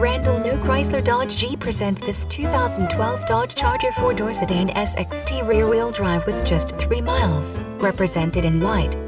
Randall new Chrysler Dodge Jeep presents this 2012 Dodge Charger 4-door sedan SXT rear-wheel drive with just 3 miles. Represented in white,